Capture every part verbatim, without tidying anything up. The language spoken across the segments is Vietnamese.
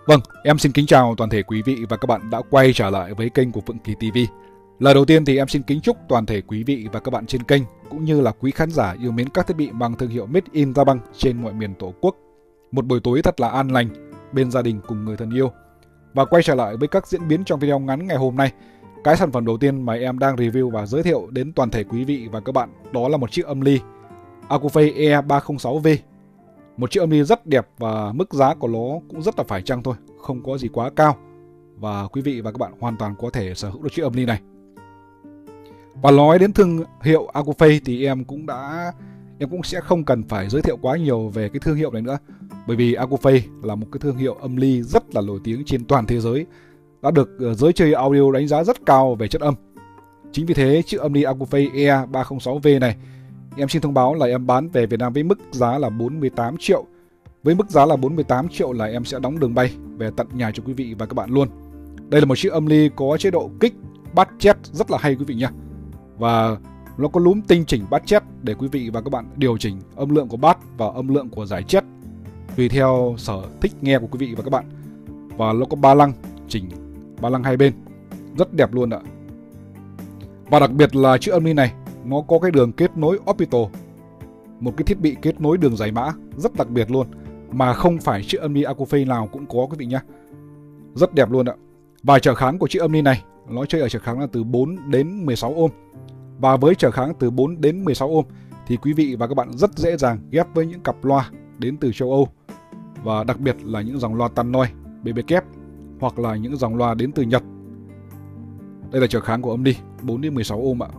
Vâng, em xin kính chào toàn thể quý vị và các bạn đã quay trở lại với kênh của Phượng Kỳ ti vi. Lời đầu tiên thì em xin kính chúc toàn thể quý vị và các bạn trên kênh cũng như là quý khán giả yêu mến các thiết bị mang thương hiệu Made in Rabank trên mọi miền Tổ quốc một buổi tối thật là an lành bên gia đình cùng người thân yêu. Và quay trở lại với các diễn biến trong video ngắn ngày hôm nay. Cái sản phẩm đầu tiên mà em đang review và giới thiệu đến toàn thể quý vị và các bạn đó là một chiếc âm ly Acouphase E ba không sáu V. Một chiếc âm ly rất đẹp và mức giá của nó cũng rất là phải chăng thôi, không có gì quá cao. Và quý vị và các bạn hoàn toàn có thể sở hữu được chiếc âm ly này. Và nói đến thương hiệu Acouphase thì em cũng đã em cũng sẽ không cần phải giới thiệu quá nhiều về cái thương hiệu này nữa. Bởi vì Acouphase là một cái thương hiệu âm ly rất là nổi tiếng trên toàn thế giới, đã được giới chơi audio đánh giá rất cao về chất âm. Chính vì thế chiếc âm ly Acouphase E ba không sáu V này em xin thông báo là em bán về Việt Nam với mức giá là bốn mươi tám triệu. Với mức giá là bốn mươi tám triệu là em sẽ đóng đường bay về tận nhà cho quý vị và các bạn luôn. Đây là một chiếc âm ly có chế độ kích budget rất là hay quý vị nhé. Và nó có núm tinh chỉnh budget để quý vị và các bạn điều chỉnh âm lượng của bass và âm lượng của giải jet tùy theo sở thích nghe của quý vị và các bạn. Và nó có ba lăng chỉnh, ba lăng hai bên, rất đẹp luôn ạ. Và đặc biệt là chiếc âm ly này nó có cái đường kết nối Optical, một cái thiết bị kết nối đường giải mã rất đặc biệt luôn, mà không phải chiếc âm ly Acouphase nào cũng có quý vị nhé. Rất đẹp luôn ạ. Và trở kháng của chiếc âm ly này nó chơi ở trở kháng là từ bốn đến mười sáu ohm. Và với trở kháng từ bốn đến mười sáu ohm thì quý vị và các bạn rất dễ dàng ghép với những cặp loa đến từ châu Âu, và đặc biệt là những dòng loa Tannoy, bê bê kép hoặc là những dòng loa đến từ Nhật. Đây là trở kháng của âm ly bốn đến mười sáu ohm ạ.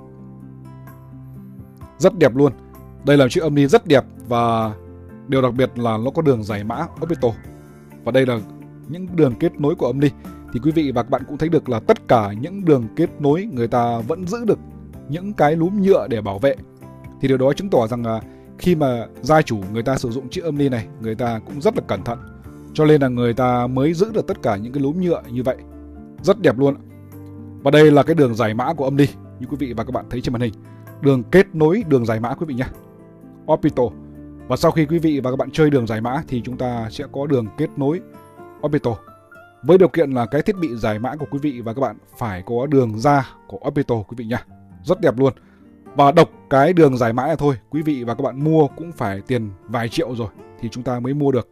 Rất đẹp luôn. Đây là chiếc âm ly rất đẹp và điều đặc biệt là nó có đường giải mã Optical. Và đây là những đường kết nối của âm ly. Thì quý vị và các bạn cũng thấy được là tất cả những đường kết nối người ta vẫn giữ được những cái núm nhựa để bảo vệ. Thì điều đó chứng tỏ rằng là khi mà gia chủ người ta sử dụng chiếc âm ly này, người ta cũng rất là cẩn thận, cho nên là người ta mới giữ được tất cả những cái núm nhựa như vậy. Rất đẹp luôn. Và đây là cái đường giải mã của âm ly như quý vị và các bạn thấy trên màn hình. Đường kết nối đường giải mã quý vị nhé, Optical. Và sau khi quý vị và các bạn chơi đường giải mã thì chúng ta sẽ có đường kết nối Optical, với điều kiện là cái thiết bị giải mã của quý vị và các bạn phải có đường ra của Optical quý vị nhé. Rất đẹp luôn. Và độc cái đường giải mã này thôi, quý vị và các bạn mua cũng phải tiền vài triệu rồi thì chúng ta mới mua được.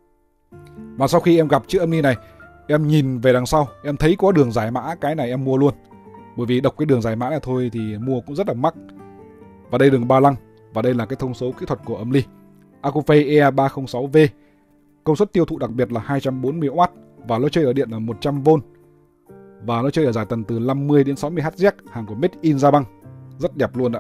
Và sau khi em gặp chiếc âm ly này, em nhìn về đằng sau, em thấy có đường giải mã, cái này em mua luôn. Bởi vì độc cái đường giải mã này thôi thì mua cũng rất là mắc. Và đây đường ba lăng. Và đây là cái thông số kỹ thuật của âm ly Acouphase E ba không sáu V. Công suất tiêu thụ đặc biệt là hai trăm bốn mươi oát. Và nó chơi ở điện là một trăm vôn. Và nó chơi ở giải tần từ năm mươi đến sáu mươi héc, hàng của Made in Rabank. Rất đẹp luôn ạ.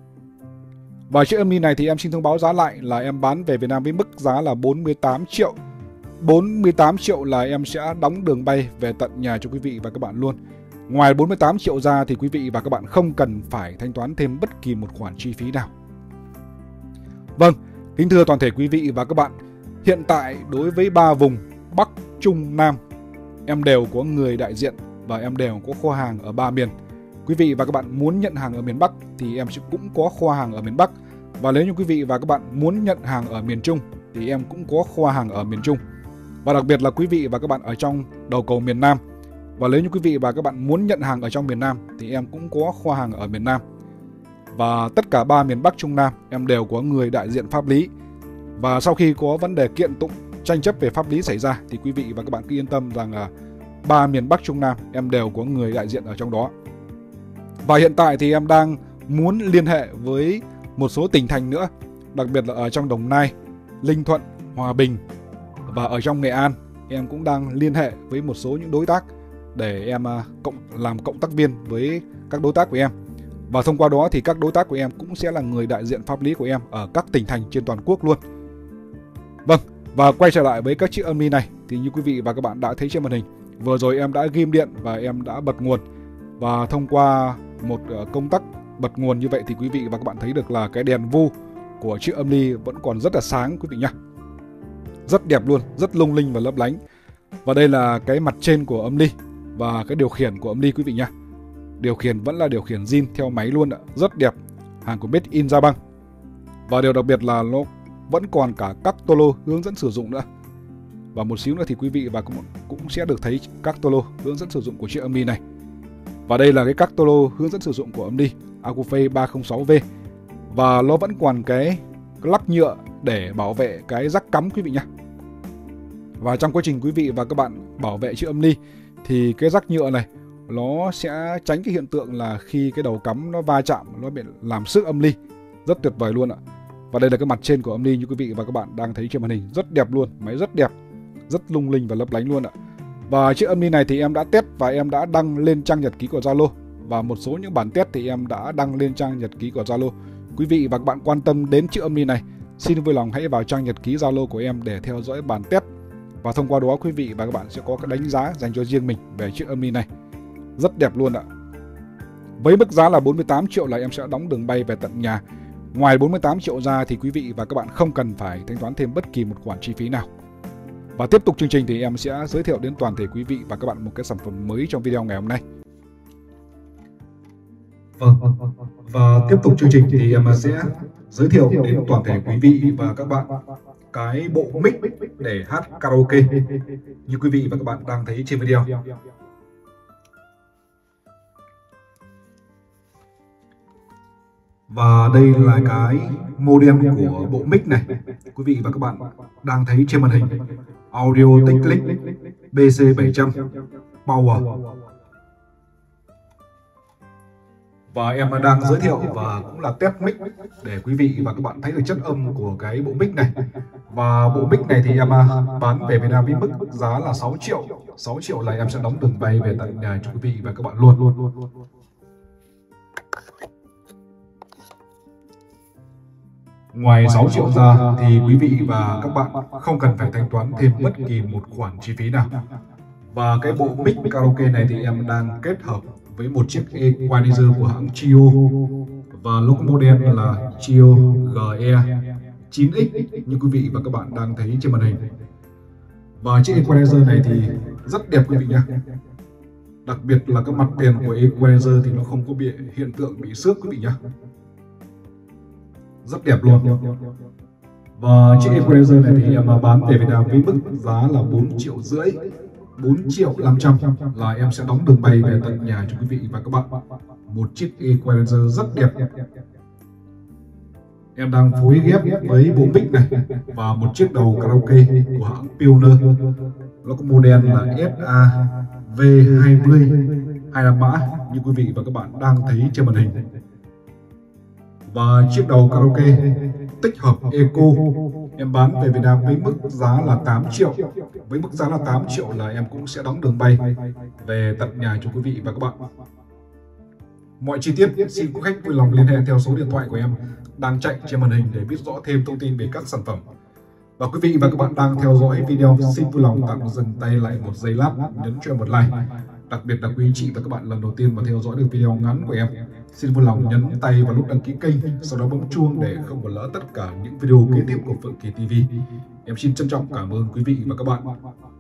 Và chiếc âm ly này thì em xin thông báo giá lại là em bán về Việt Nam với mức giá là bốn mươi tám triệu. bốn mươi tám triệu là em sẽ đóng đường bay về tận nhà cho quý vị và các bạn luôn. Ngoài bốn mươi tám triệu ra thì quý vị và các bạn không cần phải thanh toán thêm bất kỳ một khoản chi phí nào. Vâng, kính thưa toàn thể quý vị và các bạn, hiện tại đối với ba vùng Bắc, Trung, Nam, em đều có người đại diện và em đều có kho hàng ở ba miền. Quý vị và các bạn muốn nhận hàng ở miền Bắc thì em cũng có kho hàng ở miền Bắc. Và nếu như quý vị và các bạn muốn nhận hàng ở miền Trung thì em cũng có kho hàng ở miền Trung. Và đặc biệt là quý vị và các bạn ở trong đầu cầu miền Nam. Và nếu như quý vị và các bạn muốn nhận hàng ở trong miền Nam thì em cũng có kho hàng ở miền Nam. Và tất cả ba miền Bắc, Trung, Nam em đều có người đại diện pháp lý. Và sau khi có vấn đề kiện tụng, tranh chấp về pháp lý xảy ra thì quý vị và các bạn cứ yên tâm rằng là ba miền Bắc, Trung, Nam em đều có người đại diện ở trong đó. Và hiện tại thì em đang muốn liên hệ với một số tỉnh thành nữa, đặc biệt là ở trong Đồng Nai, Ninh Thuận, Hòa Bình và ở trong Nghệ An. Em cũng đang liên hệ với một số những đối tác để em cộng làm cộng tác viên với các đối tác của em. Và thông qua đó thì các đối tác của em cũng sẽ là người đại diện pháp lý của em ở các tỉnh thành trên toàn quốc luôn. Vâng, và quay trở lại với các chiếc âm ly này thì như quý vị và các bạn đã thấy trên màn hình, vừa rồi em đã ghim điện và em đã bật nguồn. Và thông qua một công tắc bật nguồn như vậy thì quý vị và các bạn thấy được là cái đèn vu của chiếc âm ly vẫn còn rất là sáng quý vị nhé. Rất đẹp luôn, rất lung linh và lấp lánh. Và đây là cái mặt trên của âm ly và cái điều khiển của âm ly quý vị nhé. Điều khiển vẫn là điều khiển zin theo máy luôn ạ. Rất đẹp, hàng của Made in Rabank. Và điều đặc biệt là nó vẫn còn cả các tô lô hướng dẫn sử dụng nữa. Và một xíu nữa thì quý vị và các bạn cũng sẽ được thấy các tô lô hướng dẫn sử dụng của chiếc âm ly này. Và đây là cái các tô lô hướng dẫn sử dụng của âm ly Acouphase ba không sáu V. Và nó vẫn còn cái lắp nhựa để bảo vệ cái rắc cắm quý vị nhé. Và trong quá trình quý vị và các bạn bảo vệ chiếc âm ly thì cái rắc nhựa này nó sẽ tránh cái hiện tượng là khi cái đầu cắm nó va chạm nó bị làm xước âm ly. Rất tuyệt vời luôn ạ. Và đây là cái mặt trên của âm ly như quý vị và các bạn đang thấy trên màn hình, rất đẹp luôn, máy rất đẹp, rất lung linh và lấp lánh luôn ạ. Và chiếc âm ly này thì em đã test và em đã đăng lên trang nhật ký của Zalo, và một số những bản test thì em đã đăng lên trang nhật ký của Zalo. Quý vị và các bạn quan tâm đến chiếc âm ly này, xin vui lòng hãy vào trang nhật ký Zalo của em để theo dõi bản test, và thông qua đó quý vị và các bạn sẽ có cái đánh giá dành cho riêng mình về chiếc âm ly này. Rất đẹp luôn ạ. Với mức giá là bốn mươi tám triệu là em sẽ đóng đường bay về tận nhà. Ngoài bốn mươi tám triệu ra thì quý vị và các bạn không cần phải thanh toán thêm bất kỳ một khoản chi phí nào. Và tiếp tục chương trình thì em sẽ giới thiệu đến toàn thể quý vị và các bạn một cái sản phẩm mới trong video ngày hôm nay. Vâng, và tiếp tục chương trình thì em sẽ giới thiệu đến toàn thể quý vị và các bạn cái bộ mic để hát karaoke như quý vị và các bạn đang thấy trên video. Và đây là cái modem của bộ mic này, quý vị và các bạn đang thấy trên màn hình. Audio Technic B C bảy trăm Power. Và em đang giới thiệu và cũng là test mic để quý vị và các bạn thấy được chất âm của cái bộ mic này. Và bộ mic này thì em bán về Việt Nam với mức giá là sáu triệu. sáu triệu là em sẽ đóng đường bay về tận nhà cho quý vị và các bạn luôn. Ngoài sáu triệu ra thì quý vị và các bạn không cần phải thanh toán thêm bất kỳ một khoản chi phí nào. Và cái bộ mic karaoke này thì em đang kết hợp với một chiếc equalizer của hãng Chio, và logo model là Chio G E chín X như quý vị và các bạn đang thấy trên màn hình. Và chiếc equalizer này thì rất đẹp quý vị nhé. Đặc biệt là các mặt đèn của equalizer thì nó không có bị hiện tượng bị xước quý vị nhé. Rất đẹp luôn. Và chiếc equalizer này thì em bán về Việt Nam với mức giá là bốn triệu rưỡi, bốn triệu năm trăm là em sẽ đóng đường bay về tận nhà cho quý vị và các bạn. Một chiếc equalizer rất đẹp. Em đang phối ghép với bộ mic này và một chiếc đầu karaoke của hãng Pioneer. Nó có model là S A V hai mươi hai mươi lăm mã như quý vị và các bạn đang thấy trên màn hình. Và chiếc đầu karaoke tích hợp Eco em bán về Việt Nam với mức giá là tám triệu. Với mức giá là tám triệu là em cũng sẽ đóng đường bay về tận nhà cho quý vị và các bạn. Mọi chi tiết xin quý khách vui lòng liên hệ theo số điện thoại của em đang chạy trên màn hình để biết rõ thêm thông tin về các sản phẩm. Và quý vị và các bạn đang theo dõi video, xin vui lòng tạm dừng tay lại một giây lát, nhấn cho em một like. Đặc biệt là quý anh chị và các bạn lần đầu tiên mà theo dõi được video ngắn của em, xin vui lòng nhấn tay vào nút đăng ký kênh, sau đó bấm chuông để không bỏ lỡ tất cả những video kế tiếp của Phượng Kỳ ti vi. Em xin trân trọng cảm ơn quý vị và các bạn.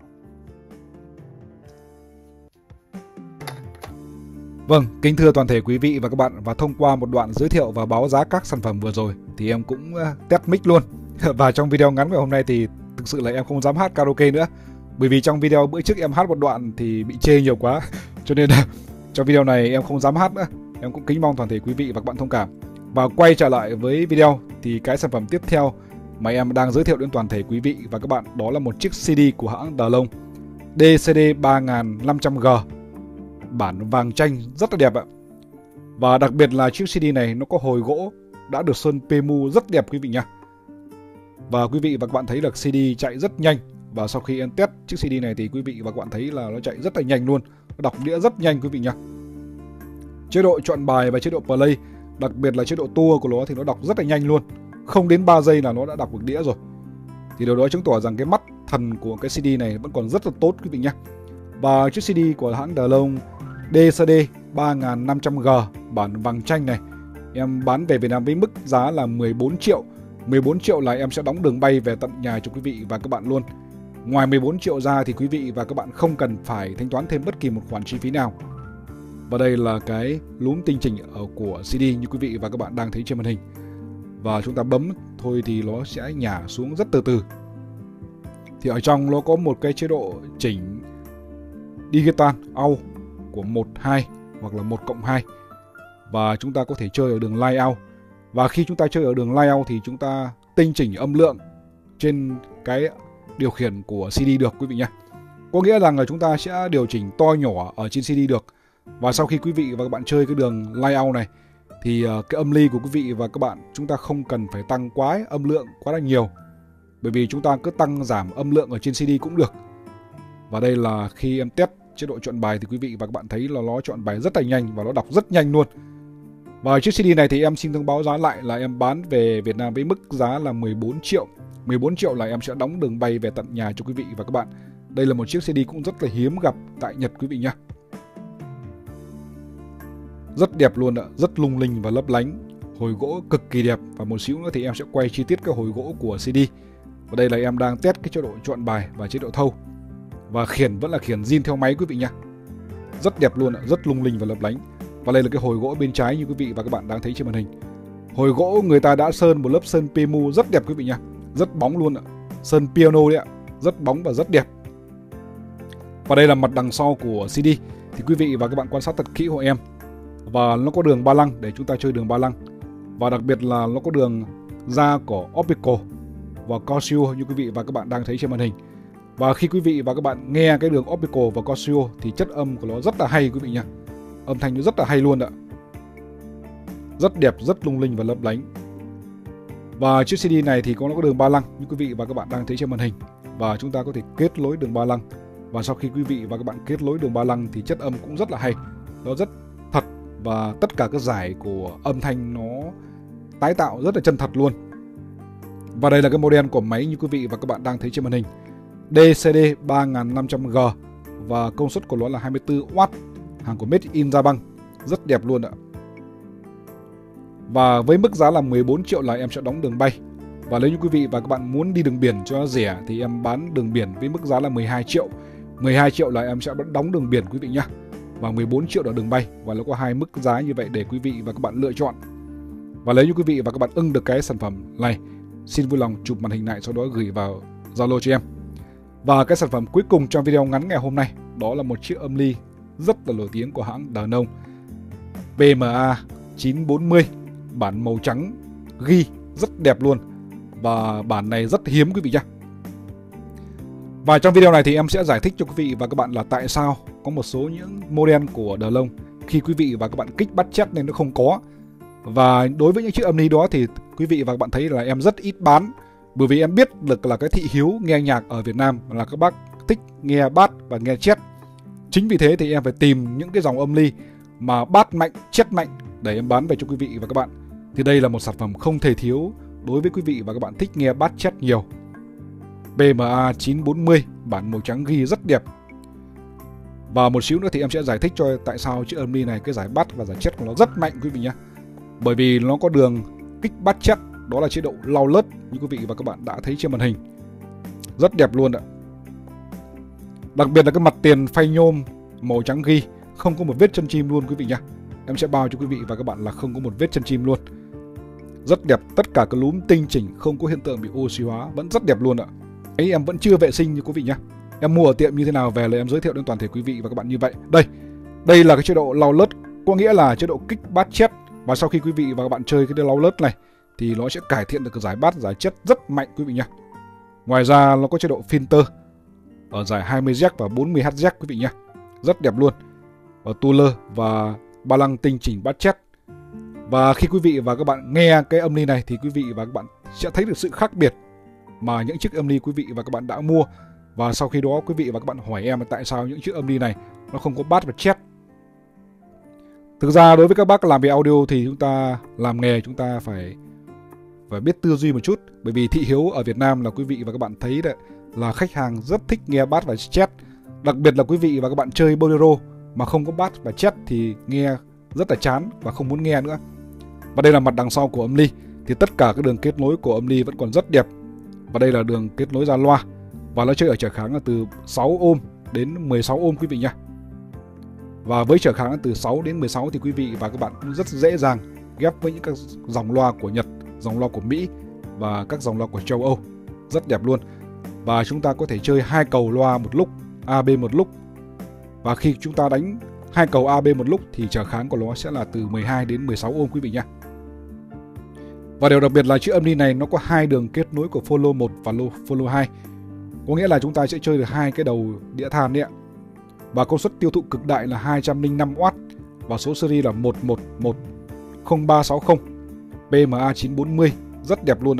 Vâng, kính thưa toàn thể quý vị và các bạn, và thông qua một đoạn giới thiệu và báo giá các sản phẩm vừa rồi thì em cũng test mic luôn. Và trong video ngắn của hôm nay thì thực sự là em không dám hát karaoke nữa, bởi vì trong video bữa trước em hát một đoạn thì bị chê nhiều quá, cho nên là trong video này em không dám hát nữa. Em cũng kính mong toàn thể quý vị và các bạn thông cảm. Và quay trở lại với video thì cái sản phẩm tiếp theo mà em đang giới thiệu đến toàn thể quý vị và các bạn đó là một chiếc xê đê của hãng Delong D C D ba năm trăm G bản vàng chanh, rất là đẹp ạ. Và đặc biệt là chiếc xê đê này nó có hồi gỗ đã được sơn Pemu rất đẹp quý vị nha. Và quý vị và các bạn thấy được xê đê chạy rất nhanh. Và sau khi em test chiếc xê đê này thì quý vị và các bạn thấy là nó chạy rất là nhanh luôn, nó đọc đĩa rất nhanh quý vị nha. Chế độ chọn bài và chế độ play, đặc biệt là chế độ tour của nó thì nó đọc rất là nhanh luôn. Không đến ba giây là nó đã đọc được đĩa rồi. Thì điều đó chứng tỏ rằng cái mắt thần của cái xê đê này vẫn còn rất là tốt quý vị nhé. Và chiếc xê đê của hãng Delong D C D ba năm trăm G bản vàng chanh này em bán về Việt Nam với mức giá là mười bốn triệu. mười bốn triệu là em sẽ đóng đường bay về tận nhà cho quý vị và các bạn luôn. Ngoài mười bốn triệu ra thì quý vị và các bạn không cần phải thanh toán thêm bất kỳ một khoản chi phí nào. Và đây là cái núm tinh chỉnh ở của xê đê như quý vị và các bạn đang thấy trên màn hình. Và chúng ta bấm thôi thì nó sẽ nhả xuống rất từ từ. thì ở trong nó có một cái chế độ chỉnh digital out của một hai hoặc là một cộng hai, và chúng ta có thể chơi ở đường line out. Và khi chúng ta chơi ở đường line out thì chúng ta tinh chỉnh âm lượng trên cái điều khiển của xê đê được quý vị nhé. Có nghĩa rằng là chúng ta sẽ điều chỉnh to nhỏ ở trên xê đê được. Và sau khi quý vị và các bạn chơi cái đường line out này thì cái âm ly của quý vị và các bạn chúng ta không cần phải tăng quá âm lượng quá là nhiều, bởi vì chúng ta cứ tăng giảm âm lượng ở trên xê đê cũng được. Và đây là khi em test chế độ chọn bài thì quý vị và các bạn thấy là nó chọn bài rất là nhanh và nó đọc rất nhanh luôn. Và chiếc xê đê này thì em xin thông báo giá lại là em bán về Việt Nam với mức giá là mười bốn triệu. mười bốn triệu là em sẽ đóng đường bay về tận nhà cho quý vị và các bạn. Đây là một chiếc xê đê cũng rất là hiếm gặp tại Nhật quý vị nhé. Rất đẹp luôn ạ, rất lung linh và lấp lánh. Hồi gỗ cực kỳ đẹp, và một xíu nữa thì em sẽ quay chi tiết cái hồi gỗ của xê đê. Và đây là em đang test cái chế độ chọn bài và chế độ thâu. Và khiển vẫn là khiển zin theo máy quý vị nhé. Rất đẹp luôn ạ, rất lung linh và lấp lánh. Và đây là cái hồi gỗ bên trái như quý vị và các bạn đang thấy trên màn hình. Hồi gỗ người ta đã sơn một lớp sơn pê em u rất đẹp quý vị nhé. Rất bóng luôn ạ. Sơn piano đấy ạ. Rất bóng và rất đẹp. Và đây là mặt đằng sau của xê đê. Thì quý vị và các bạn quan sát thật kỹ hộ em. Và nó có đường ba lăng để chúng ta chơi đường ba lăng. Và đặc biệt là nó có đường da của optical và Casio như quý vị và các bạn đang thấy trên màn hình. Và khi quý vị và các bạn nghe cái đường optical và Casio thì chất âm của nó rất là hay quý vị nhé. Âm thanh nó rất là hay luôn ạ. Rất đẹp, rất lung linh và lấp lánh. Và chiếc xê đê này thì có nó có đường ba lăng như quý vị và các bạn đang thấy trên màn hình. Và chúng ta có thể kết nối đường ba lăng. Và sau khi quý vị và các bạn kết nối đường ba lăng thì chất âm cũng rất là hay. Nó rất thật, và tất cả các giải của âm thanh nó tái tạo rất là chân thật luôn. Và đây là cái model của máy như quý vị và các bạn đang thấy trên màn hình. đê xê đê ba nghìn năm trăm G và công suất của nó là hai mươi tư oát, hàng của Made in Japan. Rất đẹp luôn ạ. Và với mức giá là mười bốn triệu là em sẽ đóng đường bay. Và nếu như quý vị và các bạn muốn đi đường biển cho nó rẻ thì em bán đường biển với mức giá là mười hai triệu. mười hai triệu là em sẽ đóng đường biển quý vị nhé. Và mười bốn triệu là đường bay. Và nó có hai mức giá như vậy để quý vị và các bạn lựa chọn. Và nếu như quý vị và các bạn ưng được cái sản phẩm này, xin vui lòng chụp màn hình lại sau đó gửi vào Zalo cho em. Và cái sản phẩm cuối cùng trong video ngắn ngày hôm nay đó là một chiếc âm ly rất là nổi tiếng của hãng Danon pê em a chín bốn mươi, bản màu trắng ghi rất đẹp luôn. Và bản này rất hiếm quý vị nhé. Và trong video này thì em sẽ giải thích cho quý vị và các bạn là tại sao có một số những model của Danon khi quý vị và các bạn kích budget nên nó không có. Và đối với những chiếc âm ly đó thì quý vị và các bạn thấy là em rất ít bán. Bởi vì em biết được là cái thị hiếu nghe nhạc ở Việt Nam là các bác thích nghe bass và nghe chest. Chính vì thế thì em phải tìm những cái dòng âm ly mà bass mạnh, chest mạnh để em bán về cho quý vị và các bạn. Thì đây là một sản phẩm không thể thiếu đối với quý vị và các bạn thích nghe bass chest nhiều. pê em a chín bốn mươi, bản màu trắng ghi rất đẹp. Và một xíu nữa thì em sẽ giải thích cho tại sao chiếc âm ly này cái giải bass và giải chest của nó rất mạnh quý vị nhé. Bởi vì nó có đường kích bass chest, đó là chế độ loudlet như quý vị và các bạn đã thấy trên màn hình. Rất đẹp luôn ạ. Đặc biệt là cái mặt tiền phay nhôm màu trắng ghi, không có một vết chân chim luôn quý vị nhé. Em sẽ bao cho quý vị và các bạn là không có một vết chân chim luôn. Rất đẹp, tất cả cái núm tinh chỉnh, không có hiện tượng bị oxy hóa, vẫn rất đẹp luôn ạ. Ấy em vẫn chưa vệ sinh như quý vị nhé. Em mua ở tiệm như thế nào về là em giới thiệu đến toàn thể quý vị và các bạn như vậy. Đây, đây là cái chế độ loudlet, có nghĩa là chế độ kích bass chest. Và sau khi quý vị và các bạn chơi cái loudlet này thì nó sẽ cải thiện được cái giải bass, giải chest rất mạnh quý vị nhé. Ngoài ra nó có chế độ filter ở giải hai mươi héc và bốn mươi héc quý vị nhé. Rất đẹp luôn. Và tuner và ba lăng tinh chỉnh bass chest. Và khi quý vị và các bạn nghe cái âm ly này thì quý vị và các bạn sẽ thấy được sự khác biệt mà những chiếc âm ly quý vị và các bạn đã mua. Và sau khi đó quý vị và các bạn hỏi em là tại sao những chiếc âm ly này nó không có bass và chest. Thực ra đối với các bác làm về audio thì chúng ta làm nghề chúng ta phải phải biết tư duy một chút. Bởi vì thị hiếu ở Việt Nam là quý vị và các bạn thấy đấy, là khách hàng rất thích nghe bass và chest. Đặc biệt là quý vị và các bạn chơi bolero mà không có bass và chest thì nghe rất là chán và không muốn nghe nữa. Và đây là mặt đằng sau của âm ly. Thì tất cả các đường kết nối của âm ly vẫn còn rất đẹp. Và đây là đường kết nối ra loa. Và nó chơi ở trở kháng là từ sáu ôm đến mười sáu ôm quý vị nha. Và với trở kháng từ sáu đến mười sáu thì quý vị và các bạn cũng rất dễ dàng ghép với những các dòng loa của Nhật, dòng loa của Mỹ và các dòng loa của châu Âu. Rất đẹp luôn. và chúng ta có thể chơi hai cầu loa một lúc, a bê một lúc. Và khi chúng ta đánh hai cầu a bê một lúc thì trở kháng của nó sẽ là từ mười hai đến mười sáu ohm quý vị nhé. Và điều đặc biệt là chiếc âm ly này nó có hai đường kết nối của follow một và follow hai. Có nghĩa là chúng ta sẽ chơi được hai cái đầu đĩa than đấy ạ. Và công suất tiêu thụ cực đại là hai trăm lẻ năm oát và số series là một một một không ba sáu không pê em a chín bốn mươi, rất đẹp luôn ạ.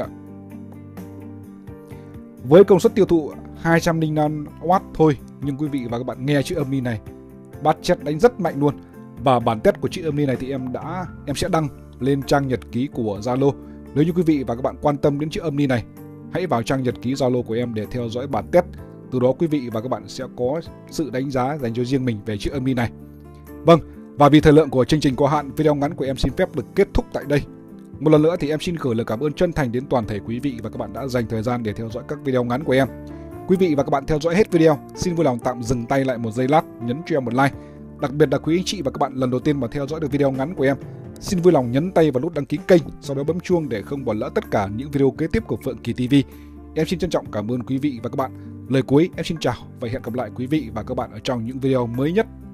Với công suất tiêu thụ hai trăm lẻ năm oát thôi, nhưng quý vị và các bạn nghe chiếc âm ly này bass chét đánh rất mạnh luôn. Và bản test của chiếc âm ly này thì em đã em sẽ đăng lên trang nhật ký của Zalo. Nếu như quý vị và các bạn quan tâm đến chiếc âm ly này, hãy vào trang nhật ký Zalo của em để theo dõi bản test. Từ đó quý vị và các bạn sẽ có sự đánh giá dành cho riêng mình về chiếc âm ly này. Vâng, và vì thời lượng của chương trình có hạn, video ngắn của em xin phép được kết thúc tại đây. Một lần nữa thì em xin gửi lời cảm ơn chân thành đến toàn thể quý vị và các bạn đã dành thời gian để theo dõi các video ngắn của em. Quý vị và các bạn theo dõi hết video, xin vui lòng tạm dừng tay lại một giây lát, nhấn cho em một like. Đặc biệt là quý anh chị và các bạn lần đầu tiên mà theo dõi được video ngắn của em, xin vui lòng nhấn tay vào nút đăng ký kênh, sau đó bấm chuông để không bỏ lỡ tất cả những video kế tiếp của Phượng Kỳ ti vi. Em xin trân trọng cảm ơn quý vị và các bạn. Lời cuối em xin chào và hẹn gặp lại quý vị và các bạn ở trong những video mới nhất